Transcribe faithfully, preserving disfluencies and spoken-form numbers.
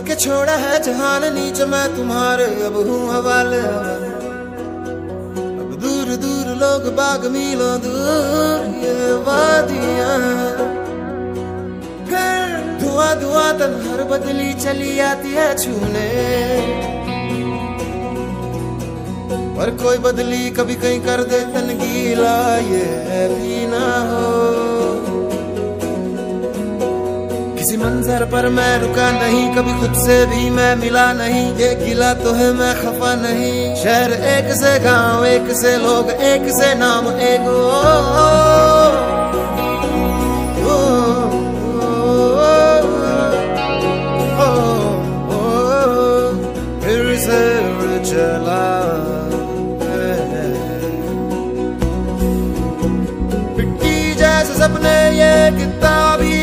के छोड़ा है जहान नीच मैं तुम्हारे अब हूँ हवाले। अब दूर दूर लोग बाग मीलों दूर ये वादियां, फिर धुआं धुआं तन्हार बदली चली आती है छूने। पर कोई बदली कभी कहीं कर दे तन गीला ये भी ना हो। किसी मंजर पर मैं रुका नहीं, कभी खुद से भी मैं मिला नहीं। ये गिला तो है मैं खफा नहीं। शहर एक से गांव एक से लोग एक से नाम एक ओ, ओ, ओ, ओ, ओ, ओ, फिर से चला सपने ये किताब